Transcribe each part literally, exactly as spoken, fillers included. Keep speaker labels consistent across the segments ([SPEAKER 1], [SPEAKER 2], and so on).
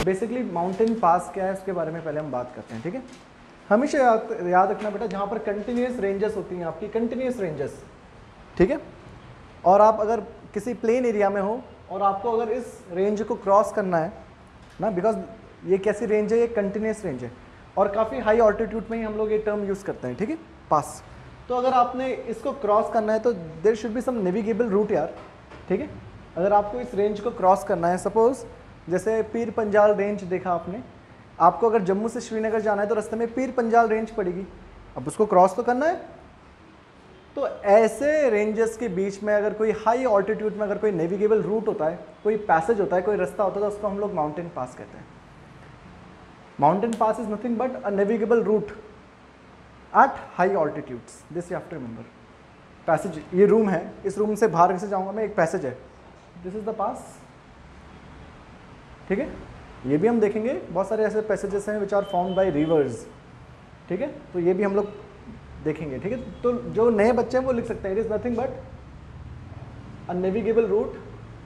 [SPEAKER 1] Basically mountain pass क्या है उसके बारे में पहले हम बात करते हैं, ठीक है। हमेशा याद याद रखना बेटा, जहाँ पर कंटिन्यूस रेंजेस होती हैं आपकी, कंटिन्यूस रेंजेस, ठीक है, और आप अगर किसी प्लेन एरिया में हो और आपको अगर इस रेंज को क्रॉस करना है ना, बिकॉज ये कैसी रेंज है, ये कंटिन्यूस रेंज है और काफ़ी हाई ऑल्टीट्यूड में ही हम लोग ये टर्म यूज़ करते हैं, ठीक है, पास। तो अगर आपने इसको क्रॉस करना है तो there should be some navigable route यार, ठीक है। अगर आपको इस रेंज को क्रॉस करना है, सपोज जैसे पीर पंजाल रेंज देखा आपने, आपको अगर जम्मू से श्रीनगर जाना है तो रास्ते में पीर पंजाल रेंज पड़ेगी, अब उसको क्रॉस तो करना है। तो ऐसे रेंजेस के बीच में अगर कोई हाई ऑल्टीट्यूड में अगर कोई नेविगेबल रूट होता है, कोई पैसेज होता है, कोई रास्ता होता है, तो उसको हम लोग माउंटेन पास कहते हैं। Mountain pass is nothing but a navigable route at high altitudes, this you have to remember. Passage, ये रूम है, इस रूम से बाहर कैसे जाऊंगा मैं, एक पैसेज है, दिस इज द पास, ठीक है। ये भी हम देखेंगे, बहुत सारे ऐसे पैसेजेस हैं which are formed by rivers, ठीक है, तो ये भी हम लोग देखेंगे, ठीक है। तो जो नए बच्चे हैं वो लिख सकते हैं, it is nothing but a navigable route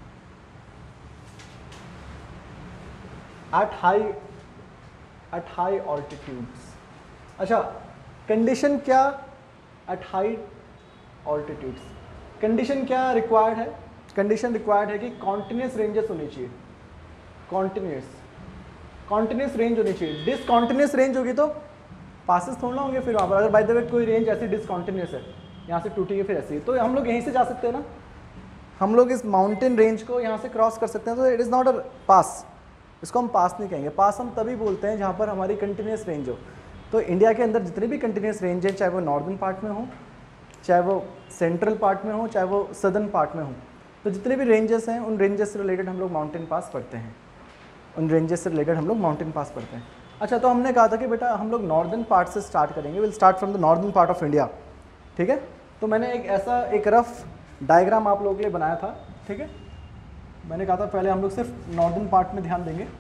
[SPEAKER 1] at high at high altitudes. अच्छा, कंडीशन क्या एट हाई ऑल्टीट्यूड्स, कंडीशन क्या रिक्वायर्ड है, कंडीशन रिक्वायर्ड है कि कॉन्टिन्यूस रेंजेस होनी चाहिए, कॉन्टिन्यूस कॉन्टिन्यूस रेंज होनी चाहिए। डिसकॉन्टिन्यूस रेंज होगी तो पासेस थोड़ा होंगे फिर वहाँ पर, अगर बाय द वे कोई रेंज ऐसी डिसकॉन्टिन्यूस है, यहाँ से टूटी है फिर ऐसी, तो हम लोग यहीं से जा सकते हैं ना, हम लोग इस माउंटेन रेंज को यहाँ से क्रॉस कर सकते हैं, तो it is not a pass, इसको हम पास नहीं कहेंगे। पास हम तभी बोलते हैं जहाँ पर हमारी कंटिन्यूस रेंज हो। तो इंडिया के अंदर जितनी भी कंटिन्यूस रेंज है, चाहे वो नॉर्दर्न पार्ट में हो, चाहे वो सेंट्रल पार्ट में हो, चाहे वो सदर्न पार्ट में हो, तो जितने भी रेंजेस हैं उन रेंजेस से रिलेटेड हम लोग माउंटेन पास पढ़ते हैं, उन रेंजेस से रिलेटेड हम लोग माउंटेन पास पढ़ते हैं। अच्छा, तो हमने कहा था कि बेटा हम लोग नॉर्दर्न पार्ट से स्टार्ट करेंगे, will start from the northern part of India, ठीक है। तो मैंने एक ऐसा एक रफ डायग्राम आप लोगों के लिए बनाया था, ठीक है। मैंने कहा था पहले हम लोग सिर्फ नॉर्दर्न पार्ट में ध्यान देंगे।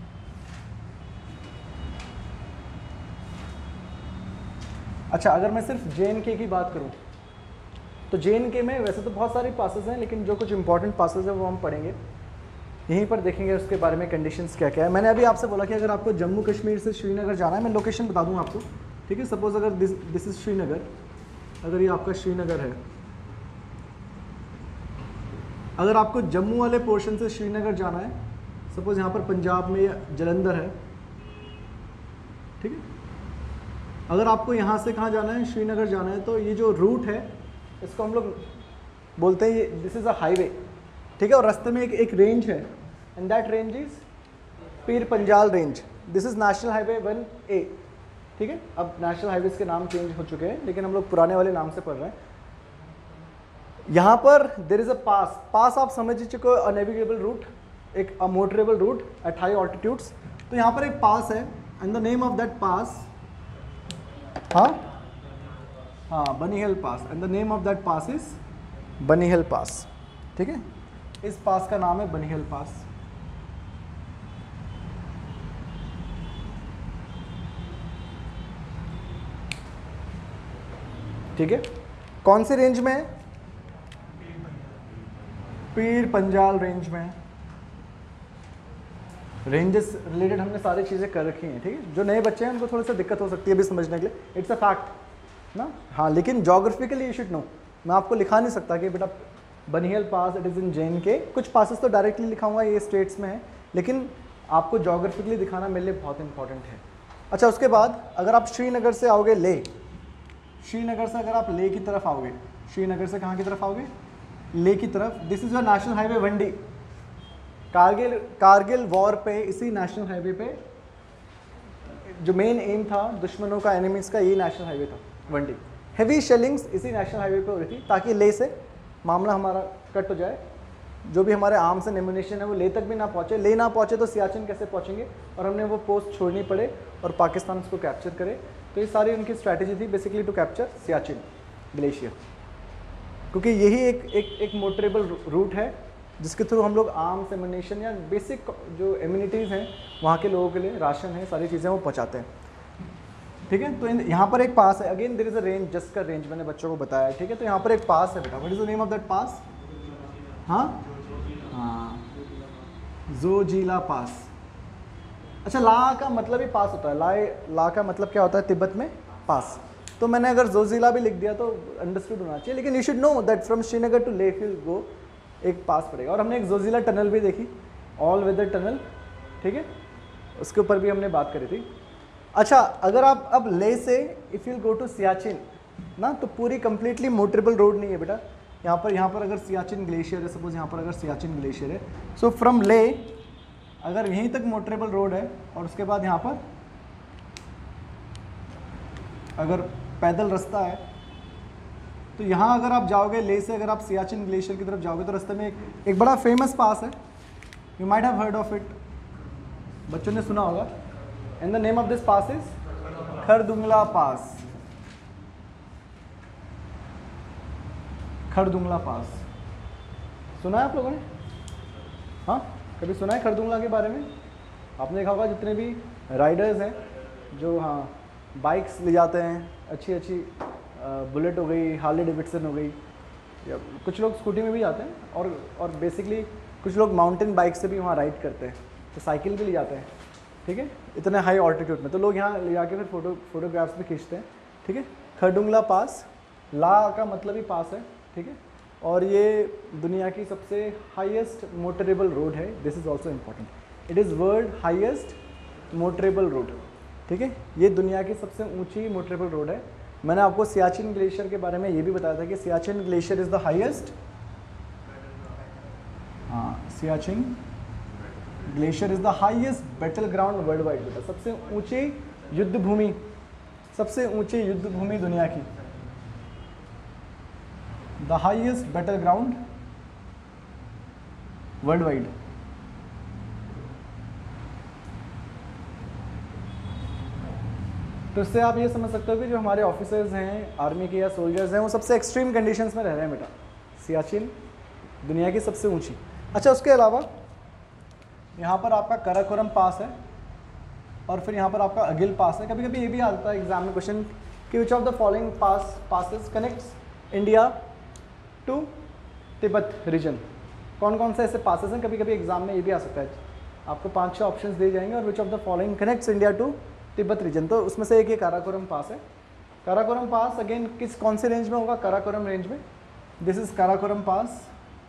[SPEAKER 1] अच्छा, अगर मैं सिर्फ जे एंड के की बात करूं तो जे एंड के में वैसे तो बहुत सारे पासेस हैं, लेकिन जो कुछ इंपॉर्टेंट पासेस है वो हम पढ़ेंगे, यहीं पर देखेंगे उसके बारे में कंडीशंस क्या क्या है। मैंने अभी आपसे बोला कि अगर आपको जम्मू कश्मीर से श्रीनगर जाना है, मैं लोकेशन बता दूं आपको, ठीक है। सपोज अगर दिस दिस इज़ श्रीनगर, अगर ये आपका श्रीनगर है, अगर आपको जम्मू वाले पोर्शन से श्रीनगर जाना है, सपोज यहाँ पर पंजाब में जलंधर है, ठीक है। अगर आपको यहाँ से कहाँ जाना है, श्रीनगर जाना है, तो ये जो रूट है इसको हम लोग बोलते हैं, ये दिस इज़ अ हाईवे, ठीक है। और रास्ते में एक एक रेंज है, and that range is Pir Panjal range, this is national highway one A, ठीक है। अब नेशनल हाईवेज के नाम चेंज हो चुके हैं, लेकिन हम लोग पुराने वाले नाम से पढ़ रहे हैं। यहाँ पर देर इज अ पास, पास आप समझ चुके हो, अ नेविगेबल रूट, एक a motorable route at high altitudes. तो यहाँ पर एक पास है, and the name of that pass, हाँ हाँ Banihal pass, and the name of that pass is Banihal पास, ठीक है। इस पास का नाम है बनी हिल पास। ठीक है, कौन सी रेंज में है, पीर पंजाल रेंज में है। रेंजेस रिलेटेड हमने सारी चीज़ें कर रखी हैं, ठीक है। जो नए बच्चे हैं उनको थोड़ी सा दिक्कत हो सकती है अभी समझने के लिए, इट्स अ फैक्ट ना, हाँ। लेकिन जोग्राफिकली यू शुड नो, मैं आपको लिखा नहीं सकता कि बेटा Banihal pass it is in J and K, कुछ पासेस तो डायरेक्टली लिखाऊंगा ये स्टेट्स में है, लेकिन आपको जोग्राफिकली दिखाना मेरे लिए बहुत इंपॉर्टेंट है। अच्छा, उसके बाद अगर आप श्रीनगर से आओगे ले, श्रीनगर से अगर आप ले की तरफ आओगे, श्रीनगर से कहाँ की तरफ आओगे, ले की तरफ, this is your national highway one D. Kargil Kargil war पे इसी नेशनल हाईवे पे जो मेन एम था दुश्मनों का, एनिमीज़ का, ये नेशनल हाईवे था वन डी। हैवी शेलिंग्स इसी नेशनल हाईवे पे हो रही थी ताकि ले से मामला हमारा कट हो जाए, जो भी हमारे आर्म्स एंड एमुनेशन है वो ले तक भी ना पहुँचे। ले ना पहुँचे तो सियाचिन कैसे पहुँचेंगे, और हमने वो पोस्ट छोड़नी पड़े और पाकिस्तान उसको कैप्चर करे। तो ये सारी उनकी स्ट्रैटेजी थी basically to capture Siachen glacier, क्योंकि यही एक एक एक मोटरेबल रूट है जिसके थ्रू हम लोग आर्म्स एमुनेशन या बेसिक जो इम्यूनिटीज़ हैं वहाँ के लोगों के लिए, राशन है, सारी चीज़ें वो पहुँचाते हैं, ठीक है। तो यहाँ पर एक पास है, again there is a range, just का रेंज मैंने बच्चों को बताया, ठीक है। तो यहाँ पर एक पास है बेटा, what is the name of that pass, हाँ हाँ जोजिला पास, अच्छा, ला का मतलब ही पास होता है, ला ला का मतलब क्या होता है तिब्बत में? पास। तो मैंने अगर जोजिला भी लिख दिया तो अंडरस्टूड होना चाहिए, लेकिन you should know that from Srinagar to Leh will go एक पास पड़ेगा। और हमने एक जोजिला टनल भी देखी, ऑल वेदर टनल, ठीक है, उसके ऊपर भी हमने बात करी थी। अच्छा, अगर आप अब लेह से if you go to Siachen ना, तो पूरी कंप्लीटली मोटरेबल रोड नहीं है बेटा। यहाँ पर यहाँ पर अगर सियाचिन ग्लेशियर है, सपोज यहाँ पर अगर सियाचिन ग्लेशियर है, सो फ्रॉम लेह अगर यहीं तक मोटरेबल रोड है और उसके बाद यहाँ पर अगर पैदल रास्ता है, तो यहाँ अगर आप जाओगे लेह से, अगर आप सियाचिन ग्लेशियर की तरफ जाओगे तो रास्ते में एक, एक बड़ा फेमस पास है, you might have heard of it, बच्चों ने सुना होगा। And the name of this pass is Khardungla pass. Khardungla pass सुना है आप लोगों ने? हाँ, कभी सुना है खरदुंगला के बारे में? आपने देखा होगा जितने भी राइडर्स हैं जो हाँ बाइक्स ले जाते हैं, अच्छी अच्छी बुलेट हो गई, हार्ले डेविडसन हो गई, या कुछ लोग स्कूटी में भी जाते हैं, और और बेसिकली कुछ लोग माउंटेन बाइक से भी वहाँ राइड करते हैं, तो साइकिल भी ले जाते हैं, ठीक है, इतने हाई ऑल्टीट्यूड में। तो लोग यहाँ ले जाके फिर फोटो फोटोग्राफ्स भी खींचते हैं, ठीक है। खरदुंगला पास, ला का मतलब ही पास है, ठीक है, और ये दुनिया की सबसे हाईएस्ट मोटरेबल रोड है। This is also important, it is world highest motorable road, ठीक है, ये दुनिया की सबसे ऊंची मोटरेबल रोड है। मैंने आपको सियाचिन ग्लेशियर के बारे में ये भी बताया था कि Siachen glacier is the highest, हाँ, Siachen glacier is the highest battle ground world wide बेटा, सबसे ऊंची युद्ध भूमि, सबसे ऊंची युद्ध भूमि दुनिया की, the highest battle ground world wide. तो इससे आप ये समझ सकते हो कि जो हमारे ऑफिसर्स हैं आर्मी के या सोल्जर्स हैं वो सबसे एक्सट्रीम कंडीशंस में रह रहे हैं बेटा। सियाचिन दुनिया की सबसे ऊंची। अच्छा, उसके अलावा यहाँ पर आपका काराकोरम पास है और फिर यहाँ पर आपका अगिल पास है। कभी कभी ये भी आता है एग्जाम में क्वेश्चन कि which of the following pass passes connects India to Tibet region, कौन कौन से ऐसे पासेस हैं। कभी कभी एग्जाम में ये भी आ सकता है, आपको पाँच छः ऑप्शंस दिए जाएंगे और which of the following connects India to Tibet region, तो उसमें से एक ये काराकोरम पास है। काराकोरम पास अगेन किस कौन से रेंज में होगा? काराकोरम रेंज में। This is Karakoram pass,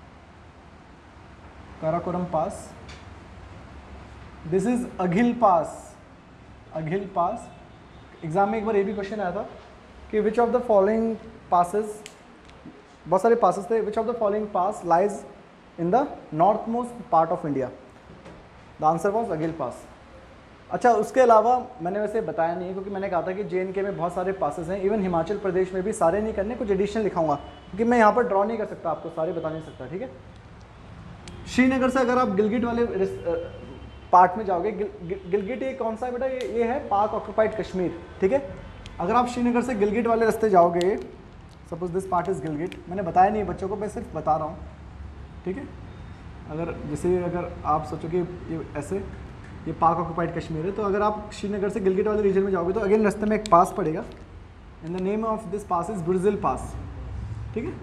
[SPEAKER 1] Karakoram pass. This is Aghil pass, Aghil pass. Exam में एक बार ये भी क्वेश्चन आया था कि which of the following passes, बहुत सारे पासेस थे, which of the following pass lies in the north most part of India, the answer was Aghil pass. अच्छा, उसके अलावा मैंने वैसे बताया नहीं क्योंकि मैंने कहा था कि जे एंड के में बहुत सारे पासेस हैं, इवन हिमाचल प्रदेश में भी, सारे नहीं करने, कुछ एडिशनल लिखाऊंगा क्योंकि मैं यहाँ पर ड्रॉ नहीं कर सकता, आपको सारे बता नहीं सकता, ठीक है। श्रीनगर से अगर आप गिलगिट वाले पार्ट में जाओगे, गिल, गिल, गिलगिट ये कौन सा है बेटा? ये ये है पाक ऑक्यूपाइड कश्मीर, ठीक है। अगर आप श्रीनगर से गिलगिट वाले रास्ते जाओगे, suppose this part is Gilgit, मैंने बताया नहीं बच्चों को, मैं सिर्फ बता रहा हूँ, ठीक है। अगर जैसे अगर आप सोचो कि ये ऐसे ये पाक ऑक्यूपाइड कश्मीर है, तो अगर आप श्रीनगर से गिलगिट वाले रीजन में जाओगे तो अगेन रास्ते में एक पास पड़ेगा, and the name of this pass is Burzil pass, ठीक है,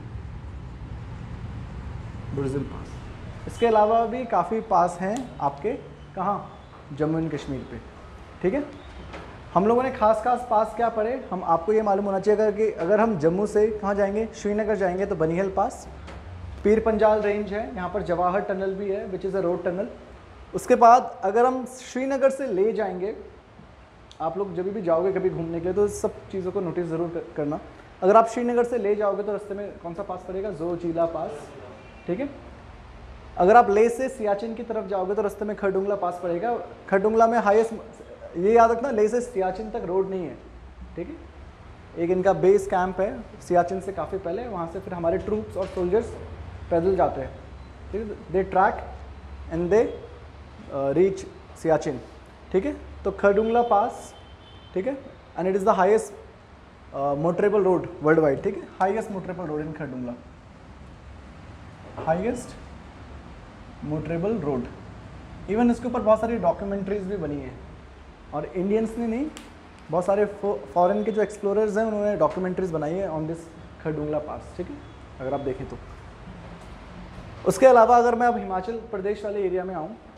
[SPEAKER 1] बुर्जिल पास। इसके अलावा भी काफ़ी पास हैं आपके, कहाँ? जम्मू एंड कश्मीर पे, ठीक है। हम लोगों ने खास खास पास क्या पढ़े, हम आपको ये मालूम होना चाहिए अगर कि अगर हम जम्मू से कहाँ जाएंगे, श्रीनगर जाएंगे तो बनिहाल पास, पीर पंजाल रेंज है, यहाँ पर जवाहर टनल भी है which is a road tunnel. उसके बाद अगर हम श्रीनगर से ले जाएंगे, आप लोग जब भी जाओगे कभी घूमने के लिए तो सब चीज़ों को नोटिस ज़रूर करना। अगर आप श्रीनगर से ले जाओगे तो रास्ते में कौन सा पास पड़ेगा? जोजिला पास, ठीक है। अगर आप ले से सियाचिन की तरफ जाओगे तो रास्ते में खरदुंगला पास पड़ेगा। खरदुंगला में हाईएस्ट, ये याद रखना, ले से सियाचिन तक रोड नहीं है, ठीक है। एक इनका बेस कैंप है सियाचिन से काफ़ी पहले, वहाँ से फिर हमारे ट्रूप्स और सोल्जर्स पैदल जाते हैं, ठीक है। They trek and they reach Siachen, ठीक है। तो खरदुंगला पास, ठीक है, and it is the highest motorable road world wide, ठीक है। Highest motorable road in Khardungla, highest motorable road. Even इसके ऊपर बहुत सारी डॉक्यूमेंट्रीज भी बनी हैं, और इंडियंस ने नहीं, बहुत सारे फॉरेन के जो एक्सप्लोरर्स हैं उन्होंने डॉक्यूमेंट्रीज बनाई है ऑन दिस खरदुंगला पास, ठीक है, अगर आप देखें तो। उसके अलावा अगर मैं अब हिमाचल प्रदेश वाले एरिया में आऊँ,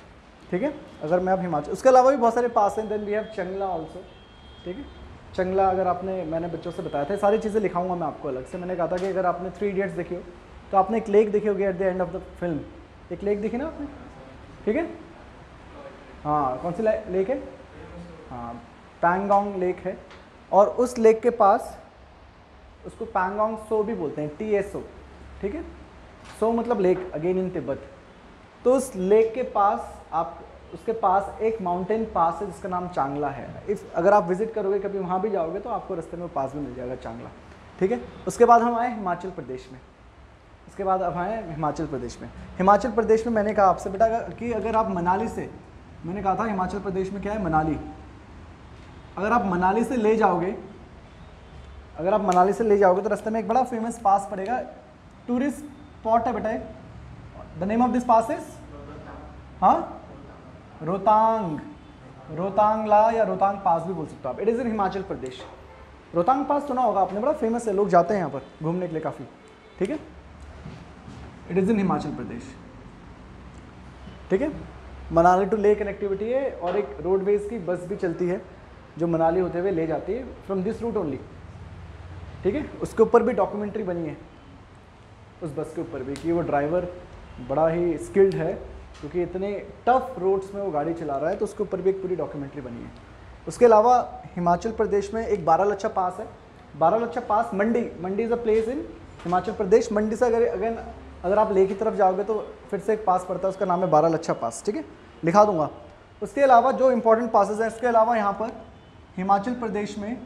[SPEAKER 1] ठीक है। अगर मैं अब हिमाचल, उसके अलावा भी बहुत सारे पास हैं। Then we have Changla also, ठीक है। चंगला अगर आपने, मैंने बच्चों से बताया था, सारी चीज़ें लिखाऊंगा मैं आपको अलग से। मैंने कहा था कि अगर आपने थ्री इडियट्स देखी हो तो आपने एक लेक देखी होगी at the end of the film, एक लेक देखी ना आपने, ठीक है। हाँ, कौन सी लेक है? हाँ, पैंगोंग लेक है। और उस लेक के पास, उसको पैंगोंग सो भी बोलते हैं, टी एस ओ, ठीक है। सो मतलब लेक, अगेन इन तिब्बत। तो उस लेक के पास आप, उसके पास एक माउंटेन पास है जिसका नाम चांगला है। इफ अगर आप विजिट करोगे कभी, वहाँ भी जाओगे तो आपको रास्ते में वो पास भी मिल जाएगा, चांगला, ठीक है। उसके बाद हम आए हिमाचल प्रदेश में। उसके बाद अब आए हिमाचल प्रदेश में। हिमाचल प्रदेश में मैंने कहा आपसे बेटा कि अगर आप मनाली से, मैंने कहा था हिमाचल प्रदेश में क्या है, मनाली। अगर आप मनाली से ले जाओगे, अगर आप मनाली से ले जाओगे तो रास्ते में एक बड़ा फेमस पास पड़ेगा, टूरिस्ट स्पॉट है बेटा। The name of this pass is, हाँ, रोहतांग, रोहतांगला या रोहतांग पास भी बोल सकते हो आप। It is in Himachal Pradesh. Rohtang pass सुना होगा आपने, बड़ा फेमस है, लोग जाते हैं यहाँ पर घूमने के लिए काफ़ी, ठीक है। It is in Himachal Pradesh, ठीक है। मनाली टू ले कनेक्टिविटी है और एक रोडवेज की बस भी चलती है जो मनाली होते हुए ले जाती है फ्रॉम दिस रूट ओनली, ठीक है। उसके ऊपर भी डॉक्यूमेंट्री बनी है, उस बस के ऊपर भी, कि वो ड्राइवर बड़ा ही स्किल्ड है क्योंकि इतने टफ रोड्स में वो गाड़ी चला रहा है, तो उसके ऊपर भी एक पूरी डॉक्यूमेंट्री बनी है। उसके अलावा हिमाचल प्रदेश में एक बारह लच्छा पास है। Bara Lacha pass, Mandi, Mandi is a place in Himachal Pradesh. Mandi से अगर अगेन अगर आप लेह की तरफ जाओगे तो फिर से एक पास पड़ता है, उसका नाम है बारह लच्छा पास, ठीक है, लिखा दूंगा। उसके अलावा जो इंपॉर्टेंट पासेस हैं, इसके अलावा यहाँ पर हिमाचल प्रदेश में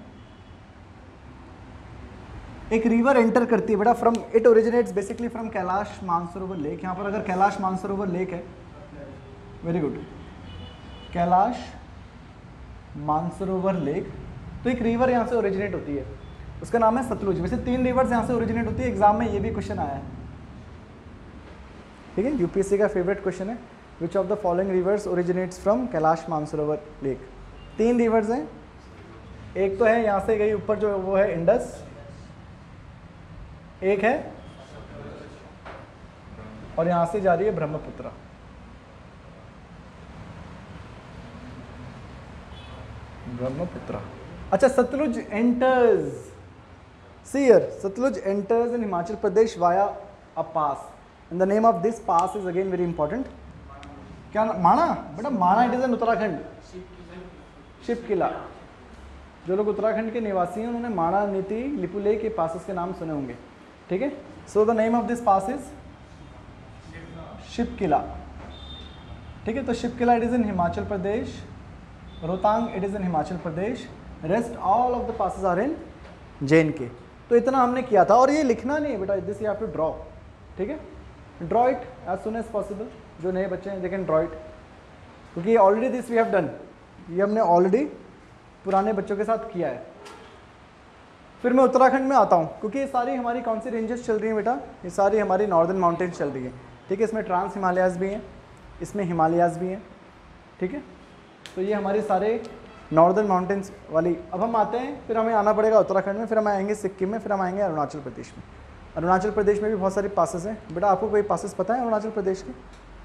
[SPEAKER 1] एक रिवर एंटर करती है बेटा, from, it originates basically from Kailash Mansarovar lake. यहाँ पर अगर कैलाश मानसरोवर लेक है, very good, Kailash Mansarovar lake, तो एक रिवर यहाँ से ओरिजिनेट होती है, उसका नाम है सतलुज। वैसे तीन रिवर्स यहाँ से ओरिजिनेट होती है, एग्जाम में ये भी क्वेश्चन आया है, ठीक है। यूपीएससी का फेवरेट क्वेश्चन है, which of the following rivers originates from Kailash Mansarovar lake. तीन रिवर्स हैं, एक तो है यहाँ से गई ऊपर जो वो है इंडस, एक है और यहां से जा रही है ब्रह्मपुत्र। ब्रह्मपुत्र, अच्छा, Sutlej enters, see here, Sutlej enters in Himachal Pradesh via a pass, and the name of this pass is again very important. क्या, माणा बेटा, Mana, it is in Uttarakhand, Shiv Kila. जो लोग उत्तराखंड के निवासी हैं उन्होंने माणा, नीति, लिपुले के पासेस के नाम सुने होंगे, ठीक है। So the name of this pass is Shiv Kila, ठीक है। तो Shiv Kila it is in Himachal Pradesh, Rohtang it is in Himachal Pradesh, rest all of the passes are in J and K. तो इतना हमने किया था, और ये लिखना नहीं है बेटा, this you have to draw, ठीक है। Draw it as soon as possible. जो नए बच्चे हैं दे कैन ड्रॉ इट, क्योंकि already this we have done, ये हमने ऑलरेडी पुराने बच्चों के साथ किया है। फिर मैं उत्तराखंड में आता हूँ, क्योंकि ये सारी हमारी कौन सी रेंजेस चल रही हैं बेटा, ये सारी हमारी नॉर्दर्न माउंटेन्स चल रही है, ठीक है। इसमें ट्रांस हिमालयाज़ भी हैं, इसमें हिमालयाज़ भी हैं, ठीक है। तो ये हमारे सारे नॉर्दर्न माउंटेन्स वाली। अब हम आते हैं, फिर हमें आना पड़ेगा उत्तराखंड में, फिर हम आएंगे सिक्किम में, फिर हम आएंगे अरुणाचल प्रदेश में। अरुणाचल प्रदेश में भी बहुत सारे पासेस हैं बेटा। आपको कोई पासेस पता है अरुणाचल प्रदेश के?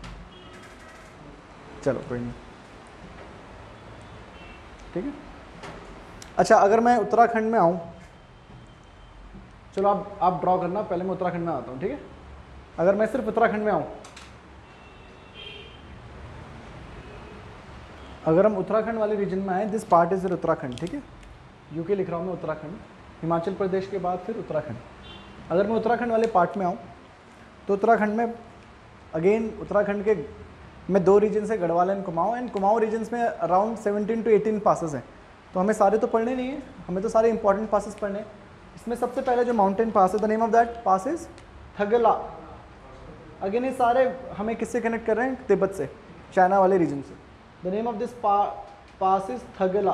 [SPEAKER 1] चलो कोई नहीं, ठीक है। अच्छा, अगर मैं उत्तराखंड में आऊँ, चलो आप आप ड्रॉ करना, पहले मैं उत्तराखंड में आता हूँ, ठीक है। अगर मैं सिर्फ उत्तराखंड में आऊँ, अगर हम उत्तराखंड वाले रीजन में आए, दिस पार्ट इज उत्तराखंड, ठीक है। यूके लिख रहा हूँ मैं, उत्तराखंड, हिमाचल प्रदेश के बाद फिर उत्तराखंड। अगर मैं उत्तराखंड वाले पार्ट में आऊँ तो उत्तराखंड में अगेन, उत्तराखंड के मैं दो रीजन से, Garhwal and Kumaon, and Kumaon regions में around seventeen to eighteen passes हैं। तो हमें सारे तो पढ़ने नहीं है, हमें तो सारे इंपॉर्टेंट पासेस पढ़ने हैं। इसमें सबसे पहले जो माउंटेन पास है, the name of that pass is Thagla. Again ये सारे हमें किससे कनेक्ट कर रहे हैं? तिब्बत से, चाइना वाले रीजन से। The name of this pass is Thagla.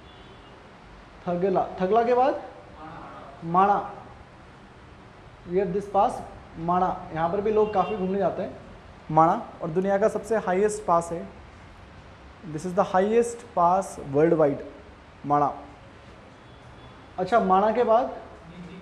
[SPEAKER 1] Thagla, Thagla के बाद Mana, we have this pass Mana. यहाँ पर भी लोग काफ़ी घूमने जाते हैं, माणा। और दुनिया का सबसे हाईएस्ट पास है, this is the highest pass world wide, Mana. अच्छा, माणा के बाद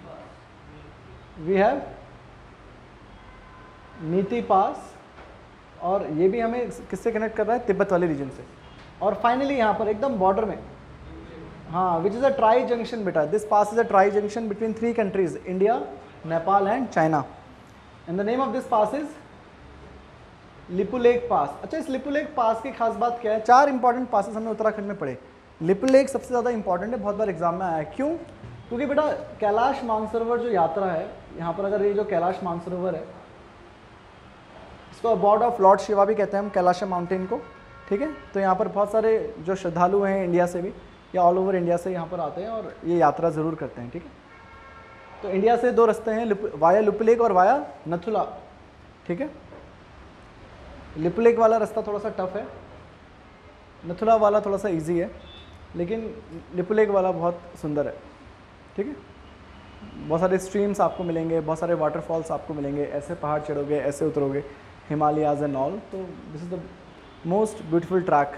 [SPEAKER 1] वी हैव नीति पास, और ये भी हमें किससे कनेक्ट कर रहा है, तिब्बत वाले रीजन से। और फाइनली यहाँ पर एकदम बॉर्डर में, हाँ, which is a tri junction बेटा, this pass is a tri junction between three countries, India, Nepal and China, and the name of this pass is Lipulekh pass. अच्छा, इस लिपुलेख पास की खास बात क्या है, चार इंपॉर्टेंट पासेस हमने उत्तराखंड में पढ़े, लिपुलेख सबसे ज़्यादा इंपॉर्टेंट है, बहुत बार एग्जाम में आया है। क्यों? क्योंकि बेटा कैलाश मानसरोवर जो यात्रा है यहाँ पर, अगर ये जो कैलाश मानसरोवर है, इसको अबॉर्ड ऑफ लॉर्ड शिवा भी कहते हैं हम, कैलाशा माउंटेन को, ठीक है। तो यहाँ पर बहुत सारे जो श्रद्धालु हैं इंडिया से भी या ऑल ओवर इंडिया से यहाँ पर आते हैं और ये यात्रा ज़रूर करते हैं, ठीक है। तो इंडिया से दो रास्ते हैं, लिप, वाया लिपुलेख और वाया नथुला, ठीक है। लिपुलेख वाला रास्ता थोड़ा सा टफ है, नथुला वाला थोड़ा सा इजी है, लेकिन लिपुलेख वाला बहुत सुंदर है, ठीक है। बहुत सारे स्ट्रीम्स आपको मिलेंगे, बहुत सारे वाटरफॉल्स आपको मिलेंगे, ऐसे पहाड़ चढ़ोगे, ऐसे उतरोगे, हिमालयाज एंड ऑल, तो this is the most beautiful trek.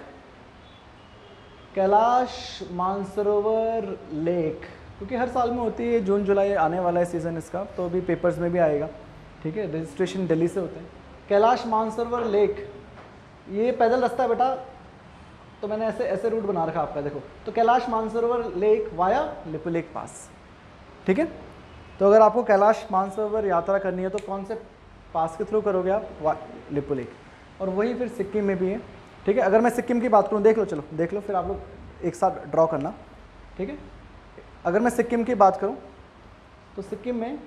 [SPEAKER 1] Kailash Mansarovar lake, क्योंकि हर साल में होती है, जून जुलाई आने वाला है सीज़न इसका, तो अभी पेपर्स में भी आएगा, ठीक है। रजिस्ट्रेशन दिल्ली से होते हैं। कैलाश मानसरोवर लेक, ये पैदल रास्ता है बेटा, तो मैंने ऐसे ऐसे रूट बना रखा आपका, देखो, तो Kailash Mansarovar lake via Lipulekh pass, ठीक है। तो अगर आपको कैलाश मानसरोवर यात्रा करनी है तो कौन से पास के थ्रू करोगे आप, लिपुलेख, और वही फिर सिक्किम में भी है, ठीक है। अगर मैं सिक्किम की बात करूँ, देख लो, चलो देख लो, फिर आप लोग एक साथ ड्रॉ करना, ठीक है। अगर मैं सिक्किम की बात करूँ तो सिक्किम में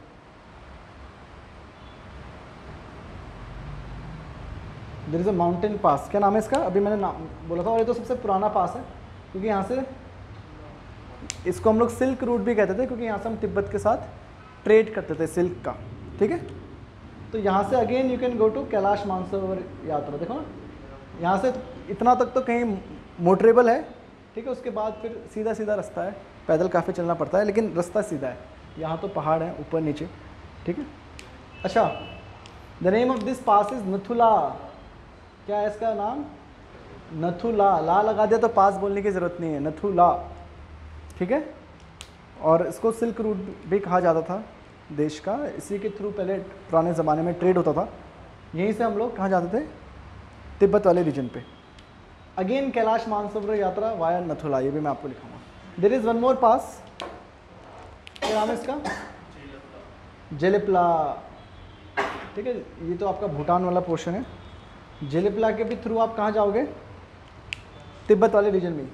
[SPEAKER 1] there is a mountain pass, क्या नाम है इसका, अभी मैंने नाम बोला था, और ये तो सबसे पुराना पास है, क्योंकि यहाँ से, इसको हम लोग सिल्क रूट भी कहते थे, क्योंकि यहाँ से हम तिब्बत के साथ ट्रेड करते थे सिल्क का, ठीक है। तो यहाँ से again you can go to Kailash Mansarovar yatra, देखो ना, यहाँ से इतना तक तो कहीं मोटरेबल है, ठीक है। उसके बाद फिर सीधा सीधा रास्ता है, पैदल काफ़ी चलना पड़ता है, लेकिन रास्ता सीधा है, यहाँ तो पहाड़ है ऊपर नीचे, ठीक है। अच्छा, the name of this pass is Nathula, क्या है इसका नाम, नथुला, ला लगा दिया तो पास बोलने की ज़रूरत नहीं है, नथुला, ठीक है। और इसको सिल्क रूट भी कहा जाता था देश का, इसी के थ्रू पहले पुराने ज़माने में ट्रेड होता था, यहीं से हम लोग कहाँ जाते थे, तिब्बत वाले रीजन पे। अगेन कैलाश मानसरोवर यात्रा वाया नथुला, ये भी मैं आपको लिखाऊंगा। There is one more pass, क्या नाम है इसका, जेलेपला, ठीक है। ये तो आपका भूटान वाला पोर्शन है, जेलेपला के भी थ्रू आप कहाँ जाओगे, तिब्बत वाले रीजन में,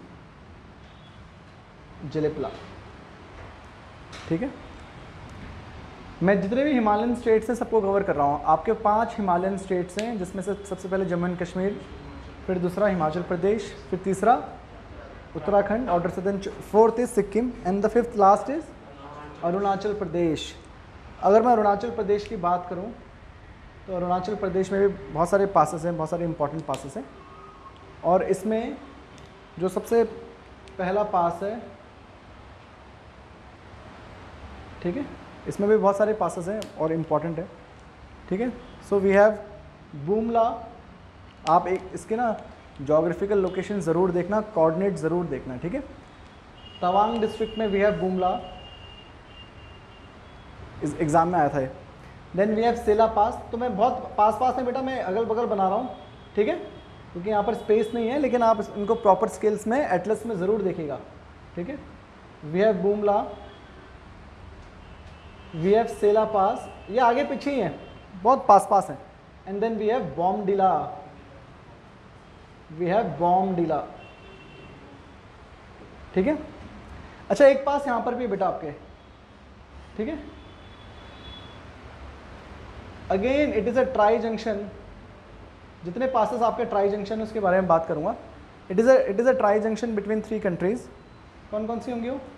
[SPEAKER 1] जेलेपला, ठीक है। मैं जितने भी हिमालयन स्टेट्स हैं सबको कवर कर रहा हूँ, आपके पांच हिमालयन स्टेट्स हैं, जिसमें से सबसे पहले जम्मू एंड कश्मीर, फिर दूसरा हिमाचल प्रदेश, फिर तीसरा उत्तराखंड, और सदन fourth is Sikkim, and the fifth last is Arunachal Pradesh. अगर मैं अरुणाचल प्रदेश की बात करूँ तो अरुणाचल प्रदेश में भी बहुत सारे पासेस हैं, बहुत सारे इंपॉर्टेंट पासेस हैं, और इसमें जो सबसे पहला पास है, ठीक है, इसमें भी बहुत सारे पासेस हैं और इम्पॉर्टेंट है, ठीक है। सो वी हैव बूमला, आप एक इसके ना जोग्राफिकल लोकेशन ज़रूर देखना, कोऑर्डिनेट ज़रूर देखना, ठीक है। तवांग डिस्ट्रिक्ट में वी हैव बूमला, इस एग्ज़ाम में आया था ये। Then we have Sela pass, तो मैं बहुत पास पास है बेटा, मैं अगल बगल बना रहा हूँ, ठीक है, क्योंकि यहाँ पर स्पेस नहीं है, लेकिन आप इनको प्रॉपर स्केल्स में एटलस में ज़रूर देखिएगा, ठीक है। We have Bumla, we have Sela pass, ये आगे पीछे ही हैं, बहुत पास पास हैं, and then we have Bomdila, we have Bomdila, ठीक है। अच्छा, एक पास यहाँ पर भी बेटा आपके, ठीक है। Again it is a tri junction, जितने पासेस आपके ट्राई जंक्शन उसके बारे में बात करूंगा। It is a it is a tri junction between three countries, कौन कौन सी होंगी वो,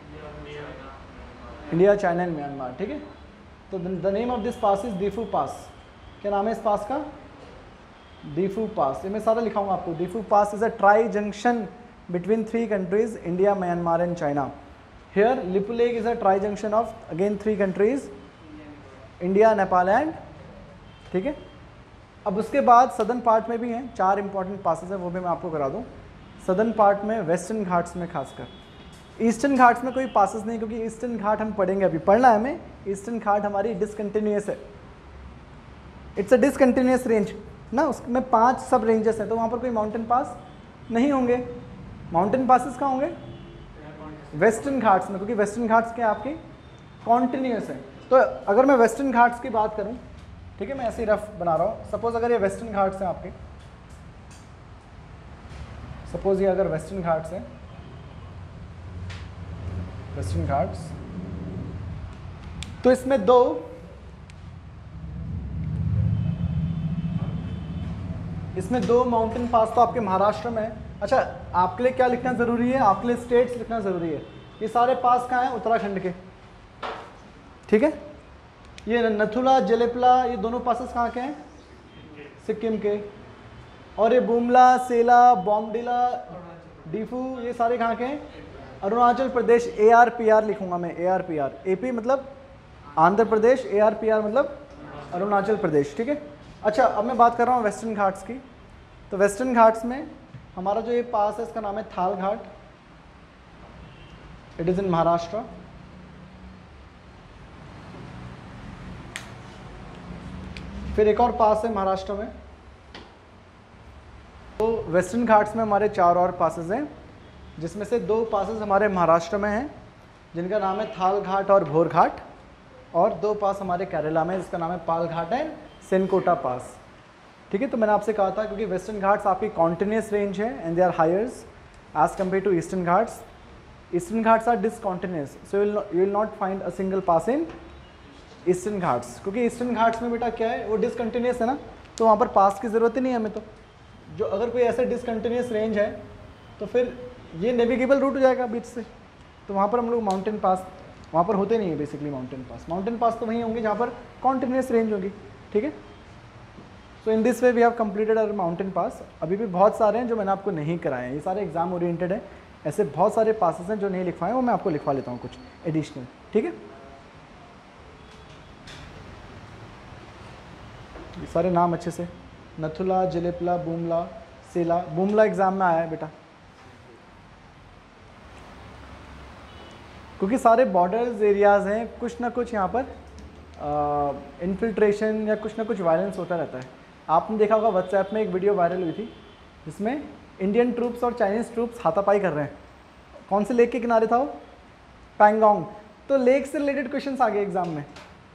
[SPEAKER 1] इंडिया, चाइना एंड म्यांमार, ठीक है। तो the name of this pass is Diphu pass, क्या नाम है इस पास का, दीफू पास, ये मैं सारा लिखाऊंगा आपको। Diphu pass is a tri junction between three countries, India, Myanmar and China. Here Lipulekh is a tri junction of again three countries, India, Nepal and, ठीक है। अब उसके बाद सदर्न पार्ट में भी हैं चार इंपॉर्टेंट पासेस हैं, वो भी मैं आपको करा दूं। सदर्न पार्ट में वेस्टर्न घाट्स में खासकर, ईस्टर्न घाट्स में कोई पासेस नहीं, क्योंकि ईस्टर्न घाट हम पढ़ेंगे, अभी पढ़ना है हमें। ईस्टर्न घाट हमारी डिसकंटिन्यूस है, इट्स अ डिसकंटिन्यूस रेंज, ना, उसमें पांच सब रेंजेस हैं, तो वहाँ पर कोई माउंटेन पास नहीं होंगे। माउंटेन पासेस कहाँ होंगे? वेस्टर्न घाट्स में, क्योंकि वेस्टर्न घाट्स के आपके कॉन्टिन्यूस है। तो अगर मैं वेस्टर्न घाट्स की बात करूँ, ठीक है, मैं ऐसे ही रफ बना रहा हूँ, सपोज अगर ये वेस्टर्न घाट्स हैं आपके, सपोज ये अगर वेस्टर्न घाट्स हैं, वेस्टर्न घाट्स, तो इसमें दो इसमें दो माउंटेन पास तो आपके महाराष्ट्र में है। अच्छा, आपके लिए क्या लिखना ज़रूरी है? आपके लिए स्टेट्स लिखना ज़रूरी है। ये सारे पास कहाँ हैं? उत्तराखंड के, ठीक है। ये नथुला, जलेपला, ये दोनों पासेस कहाँ के हैं? सिक्किम के। और ये बुमला, सेला, बॉम्डिला, डीफू, ये सारे कहाँ के हैं? Arunachal Pradesh. A R P R लिखूंगा मैं, A R P R. A P मतलब Andhra Pradesh, A R P R मतलब अरुणाचल प्रदेश, ठीक है। अच्छा, अब मैं बात कर रहा हूँ वेस्टर्न घाट्स की। तो वेस्टर्न घाट्स में हमारा जो ये पास है इसका नाम है Thal Ghat, it is in Maharashtra. फिर एक और पास है महाराष्ट्र में। तो वेस्टर्न घाट्स में हमारे चार और पासेस हैं, जिसमें से दो पासेस हमारे महाराष्ट्र में हैं, जिनका नाम है थाल घाट और भोर घाट, और दो पास हमारे केरला में, जिसका नाम है पाल घाट एंड सेनकोटा पास, ठीक है। तो मैंने आपसे कहा था क्योंकि वेस्टर्न घाट्स आपकी कॉन्टिन्यूस रेंज है and they are highers as compare to Eastern Ghats. Eastern Ghats are discontinuous, so you will not find a single pass in Eastern Ghats, क्योंकि ईस्टर्न घाट्स में बेटा क्या है, वो डिसकंटिन्यूस है ना, तो वहाँ पर पास की ज़रूरत ही नहीं है हमें। तो जो अगर कोई ऐसे डिसकंटिन्यूस रेंज है तो फिर ये नेविगेबल रूट हो जाएगा बीच से, तो वहाँ पर हम लोग माउंटेन पास, वहाँ पर होते नहीं है basically mountain pass. Mountain pass तो वहीं होंगे जहाँ पर कॉन्टिन्यूस रेंज होगी, ठीक है। So in this way we have completed our mountain pass. अभी भी बहुत सारे हैं जो मैंने आपको नहीं कराए हैं, ये सारे एग्जाम ओरिएंटेड है। ऐसे बहुत सारे पासेस हैं जो नहीं लिखवाए, वो मैं आपको लिखवा लेता हूँ कुछ एडिशनल, ठीक है। ये सारे नाम अच्छे से, नथुला, जलेपला, बुमला, सेला। बुमला एग्जाम में आया है बेटा, क्योंकि सारे बॉर्डर्स एरियाज हैं, कुछ ना कुछ यहाँ पर इन्फिल्ट्रेशन या कुछ ना कुछ वायलेंस होता रहता है। आपने देखा होगा व्हाट्सएप में एक वीडियो वायरल हुई थी जिसमें इंडियन ट्रूप्स और चाइनीज़ ट्रूप्स हाथापाई कर रहे हैं। कौन से लेक के किनारे था वो? पैंगोंग। तो लेक से रिलेटेड क्वेश्चंस आ गए एग्जाम में।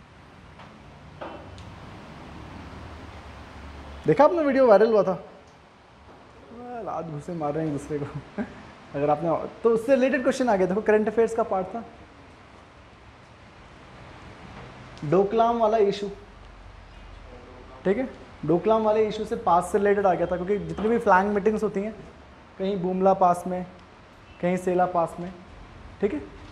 [SPEAKER 1] देखा आपने वीडियो वायरल हुआ था, लात घुसे मार रहे हैं एक दूसरे को अगर आपने, तो उससे रिलेटेड क्वेश्चन आ गया। देखो करंट अफेयर्स का पार्ट था, डोकलाम वाला इशू, ठीक है। डोकलाम वाले इशू से पास से रिलेटेड आ गया था, क्योंकि जितनी भी फ्लैंग मीटिंग्स होती हैं, कहीं बुमला पास में, कहीं सेला पास में, ठीक है।